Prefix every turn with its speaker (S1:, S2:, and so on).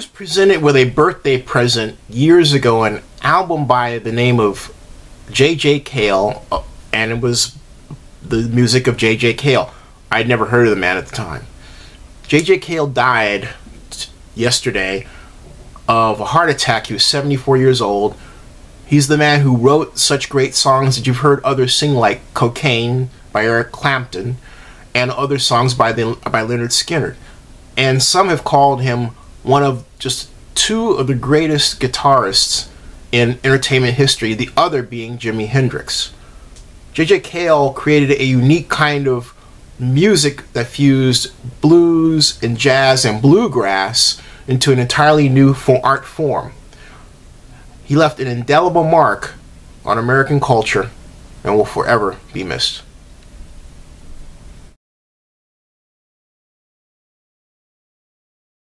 S1: was presented with a birthday present years ago, an album by the name of J.J. Cale, and it was the music of J.J. Cale. I'd never heard of the man at the time. J.J. Cale died yesterday of a heart attack. He was 74 years old. He's the man who wrote such great songs that you've heard others sing, like Cocaine by Eric Clapton, and other songs by Lynyrd Skynyrd. And some have called him one of just two of the greatest guitarists in entertainment history, the other being Jimi Hendrix. J.J. Cale created a unique kind of music that fused blues and jazz and bluegrass into an entirely new art form. He left an indelible mark on American culture and will forever be missed.